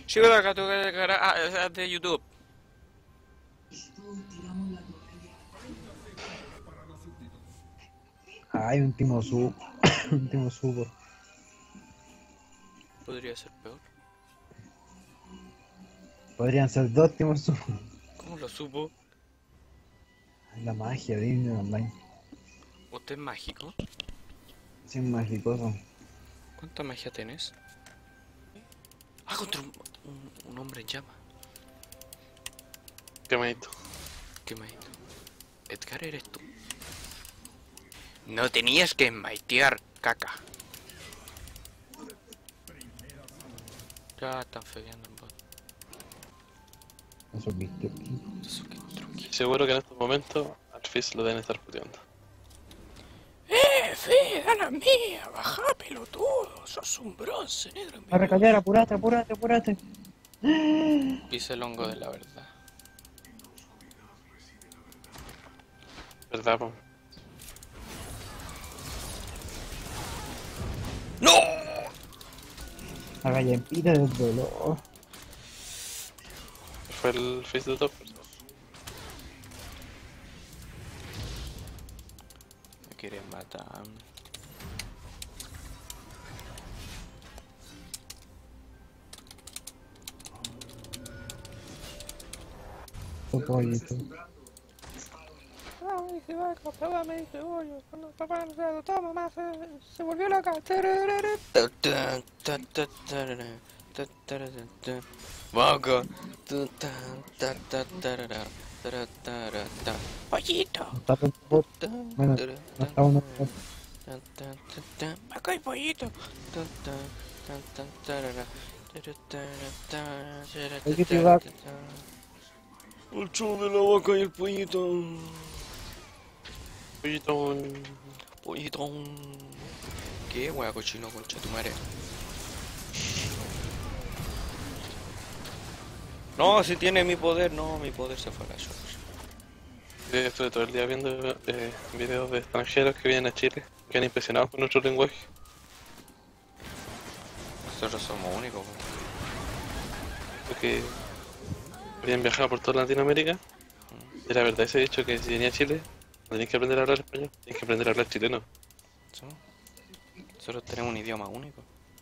Sigo de acá, tengo que de YouTube. Ay, un Timo Sub. Un Timo Super. Podría ser peor. Podrían ser dos Timo Sub. ¿Cómo lo supo? La magia de Disney Online. ¿Usted es mágico? Sin magicoso. ¿Cuánta magia tenés? Ah, contra un hombre en llama. Quemadito. ¿Qué me Edgar, eres tú. No tenías que maitear, caca. Ya están fedeando en bot. Eso viste. Eso que truqui. Seguro que en estos momentos al Fizz lo deben estar puteando. Fe, la mía, baja pelotudo, sos un bronce negro. A recallar, apurate, apurate, apurate. Pise el hongo de la verdad. ¿Verdad, po? ¡No! A gallempita del dolor. Fue el Fizz de top. Me quieren matar. Tu pollito. Ay, se va a comprar me dice, oye, cuando papá no toma más, se volvió loca. Vaca. Pollito. Está todo bot. Bueno, no está uno. Acá hay pollito. Pollito y vaca. El show de la vaca y el pollito. Pollito. Pollito. ¿Qué wea cochino, concha tu madre? No, si tiene mi poder, no, mi poder se fue a la short. Estuve todo el día viendo videos de extranjeros que vienen a Chile, que han impresionado con nuestro lenguaje. Nosotros somos únicos, weón. Porque habían viajado por toda Latinoamérica. Y la verdad, ese dicho que si venía a Chile, no tenías que aprender a hablar español, tienes que aprender a hablar chileno. ¿Sí? Nosotros tenemos un idioma único.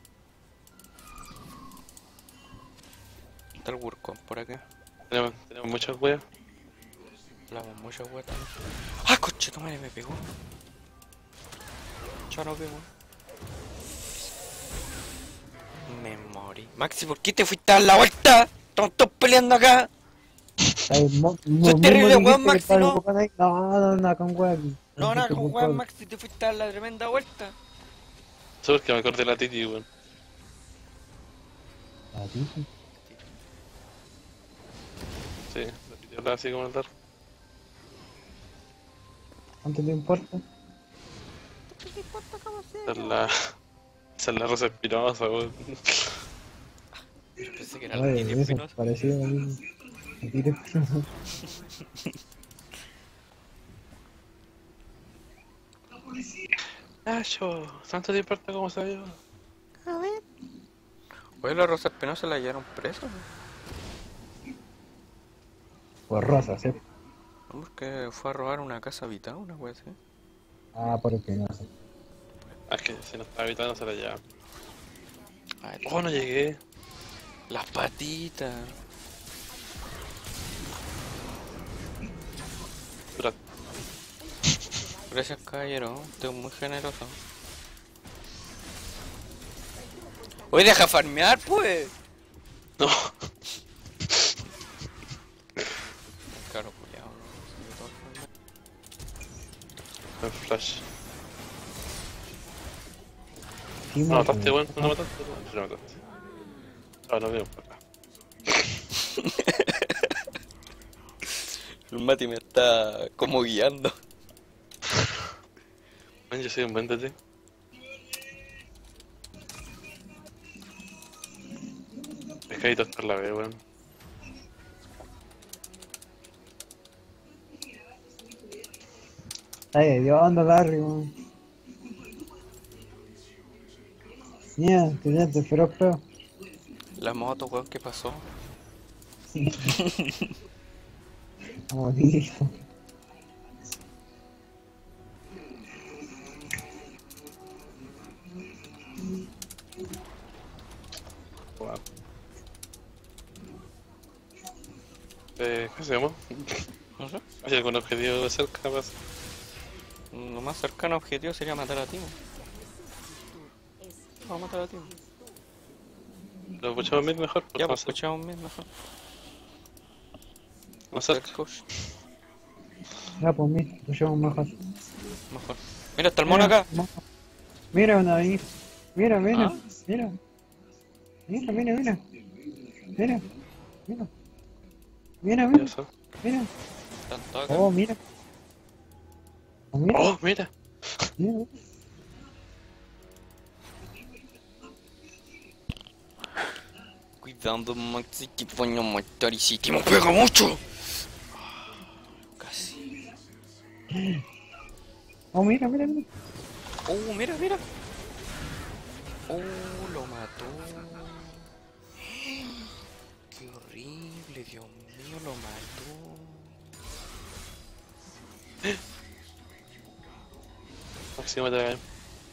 Está el Wurcon por acá. Tenemos muchas weas. Hablamos muchas weas también. ¡Ah, coche, tu madre me pegó! Ya no pegó. Me morí. Maxi, ¿por qué te fuiste a dar la vuelta? Estamos todos peleando acá. Soy terrible, weón, Maxi, ¿no? No, no, con weón. No, nada, con weón, Maxi, te fuiste a dar la tremenda vuelta. Solo que me acordé de la Titi, weón. ¿A ti? Sí, la Titi hablaba así como el dar. ¿Cuánto te importa? Esa es la. Esa es la Rosa Espinosa, weón. Yo pensé que era la Oye, Titi eso es Espinosa. parecido a mí. A ti te Nacho, ¿tanto te importa cómo se yo? A ver. Oye, la Rosa Espinosa la llevaron presa, Por rosa, ¿sí? ¿no? Porque fue a robar una casa habitada, una wea así. Ah, por el que no sé. Ah, es que si no está habitado no se la lleva. Ay, Oh, no llegué. las patitas. Dura. Gracias, caballero. Usted es muy generoso. Oye, deja farmear, pues. No. Claro, cuidado. En flash. Sí, No mataste, weón. weón. No mataste. No, sí lo mataste. Ah, no veo por acá. El Mati me está como guiando. Man, yo soy un buen DT. Pescadito hasta la B, weón. Ay, Dios, anda, Larry, weón. Mira, te feroz feo. La moto, weón, ¿qué pasó? A morir. Wow. ¿Qué hacemos? No sé. ¿Hay algún objetivo cerca, capaz? Lo más cercano objetivo sería matar a Timo. Vamos a matar a Timo. ¿Lo escuchamos bien mejor? Por Ya, pues favor. escuchamos bien mejor. Más cerca. Ya, pues mira, lo llevamos mejor. Mejor. Mira, está el mono acá. Mira una ahí. Mira, mira, ¿Ah? mira. Mira, mira, mira. Mira, mira. Mira, Ya mira, está. mira. Están todos acá. Oh, mira. Oh, mira, ¡Oh, mira! mira. Cuidado, Maxi, que voy a matar y si Timo pega mucho. Casi. Oh, mira, mira, mira. Oh, mira, mira. Oh, lo mató. Qué horrible, Dios mío, lo mató. Máximo te cae.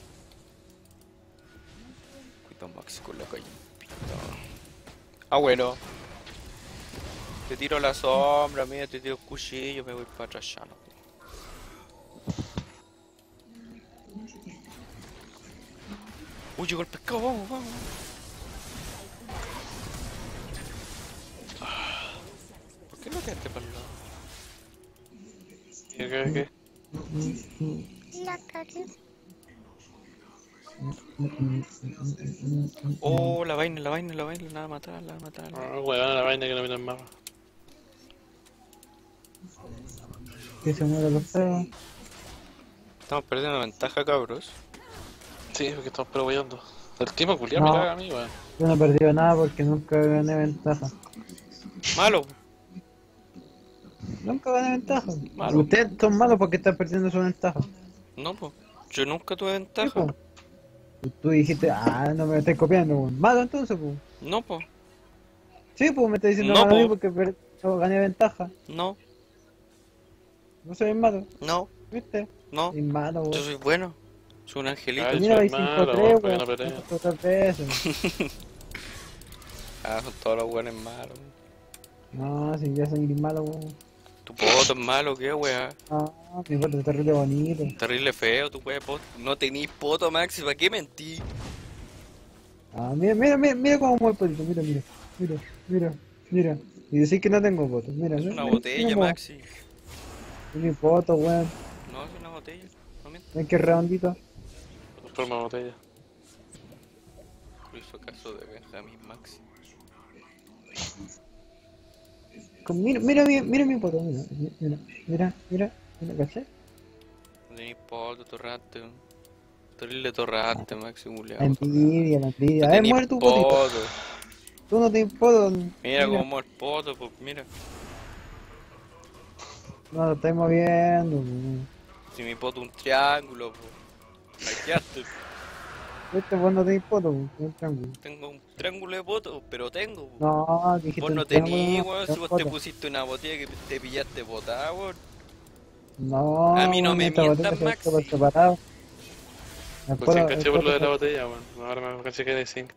Cuidado, Maxi, con la calle. Ah, bueno. Te tiro la sombra, mira, te tiro el cuchillo, me voy para atrás ya, no. Uy, llegó el pescado, vamos, vamos. ¿Por qué no quedaste para el lado? ¿Qué? Oh, la vaina, nada, matarla, matarla. Ah, weón, la vaina que no miran más. Que se muera los perros. Estamos perdiendo ventaja, cabros. Sí, porque estamos perogüeyando. El tipo culiao No. me caga a mí, weón. Yo no he perdido nada porque nunca gané ventaja. Malo. Nunca gané ventaja. Malo. Ustedes son malos porque están perdiendo su ventaja. No, pues. Yo nunca tuve Sí, ventaja. po. Tú dijiste, no me estás copiando, po. Malo entonces, pues. No, pues. Sí, pues me estás diciendo No, malo a mí po. porque yo gané ventaja. No, No soy malo, no, ¿viste? no. Soy malo, Yo weón. soy bueno. Soy un angelito. Ay, Mira, soy hay malo, 5-3, weón, para weón. que no pelee. 5-3 veces. Ah, son todos los buenos malos. No, si ya soy malo, weón. Tu poto es malo, qué wea. Mi foto es terrible bonito. Terrible feo, tu wea poto. No tenís poto, Maxi, ¿para qué mentí? Mira, mira, mira, mira cómo mueve el potito, mira, mira, mira, mira, mira. Y decir que no tengo foto, mira. Es mira, una mira, botella, mira, Maxi. Mi foto, weón. No, es una botella. No mientas. Ven que redondito. Forma botella. Hizo caso de Benjamin, Maxi. Mira, mira, mira mi foto, mira, mira, mira, mira, mira, ¿cachai? No tenís poto, torrante. Terrible torrante, Maxi, La muleado. envidia, la envidia. No A ver, tenís muere tu potito. poto. Tú no tienes foto. Mira cómo mueve el poto, pues mira. No, lo estáis moviendo, weón. Si mi poto es un triángulo, pues. Hackeaste. Este vos no tenés foto, weón, un triángulo. Tengo un triángulo de poto, pero tengo. Pues. No, dijiste Vos un no triángulo, tenís, no, weón. no Si vos foto. te pusiste una botella que te pillaste botada, weón. No, A mí no weón, me esta mientas, botella se Maxi. hizo por separado. La Pues foto- sin caché el por lo de foto- la botella, weón. Ahora me caché que era 5.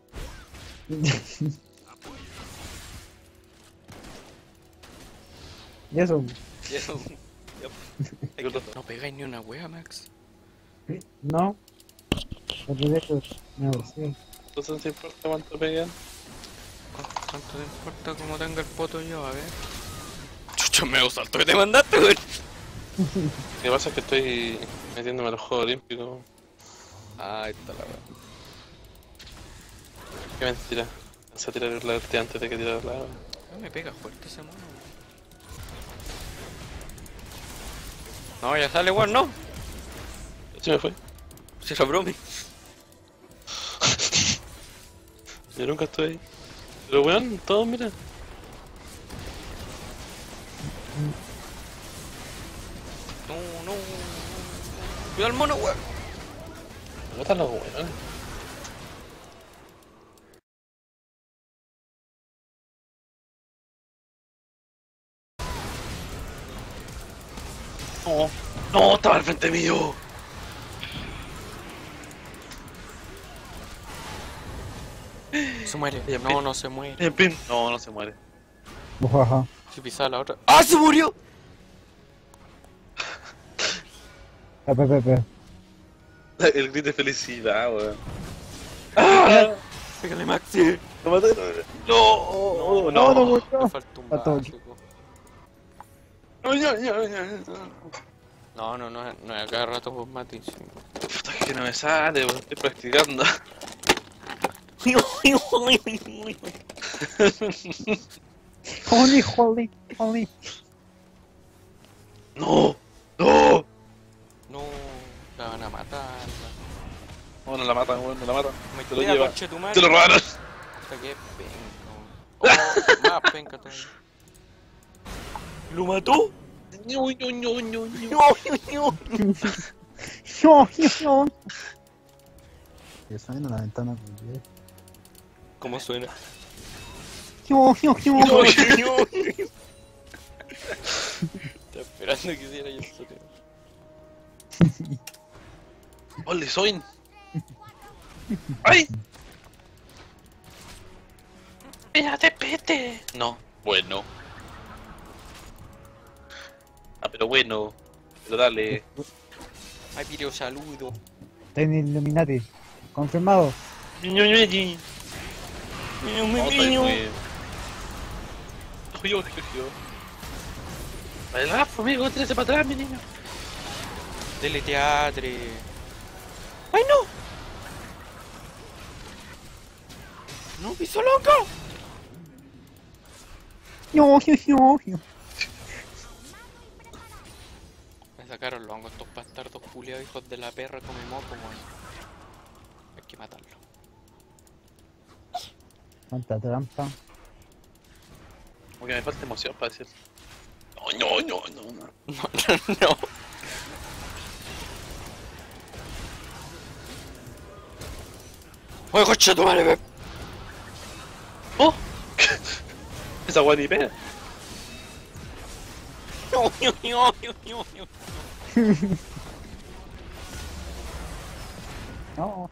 Y eso, Ya, ya, pues. No pegáis ni una wea, Max. no. Porque de hecho, no, sí. Entonces no te importa cuánto pegan. ¿Cuánto te importa cómo tenga el poto yo? A ver. Chucho, me salto que te mandaste, weón. Lo que pasa es que estoy metiéndome a los Juegos Olímpicos. Ah, ahí está la wea. Qué mentira. Pensé a tirar la ulti antes de que tirar la. No me pega fuerte ese mono, weón. No, ya sale, weón, no. Se me fue. Si era bromi. Yo nunca estoy ahí. Pero weón, todos mira. No. Cuidado al mono, weón. ¿Dónde están los weones? No, no, estaba al frente mío. Se muere. Bien, No, bien. no se muere. Bien, bien. No, no se muere. Bujaja. Si pisaba la otra. ¡Ah, se murió! Pepe. El grito de felicidad, weón. ¡Ah! Pégale, Maxi. Lo maté. No, No, no Me murió. faltó un Faltó. básico. No, no es a cada rato vos mates. Puta, es que no me sale, weón. Estoy practicando. Holy. No, no. No, la van a matar. Bueno, la matan, weón, la matan. Me Se lo queda, lleva. conche tu madre. Se lo robaron. Puta, qué penca. Oh, más penca todavía. ¿Lo mató? No, no, no, no, no. Yo. Que suena la ventana. ¿Cómo suena? Yo. Estaba esperando que hiciera yo el sonido. Holy soin. ¡Ay! ¡Espérate, pete! No, bueno. Ah, pero bueno. Pero dale. Ay, video saludo. Está en Illuminati. Confirmado. No, estoy muy... Cogió. Baila, amigo, tírese para atrás, mi niño. Dele teatre. ¡Ay, no! ¡No, piso loco! Yo. Me sacaron los hongos estos bastardos culiados, hijos de la perra come moco, weón. Hay que matarlo. Cuánta trampa. Porque me falta emoción para decir. No. No. ¡Oye, coche tu madre, Pep! ¡Oh! Esa guay ni pega. No.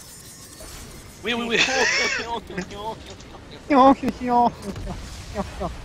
Uy. Yo.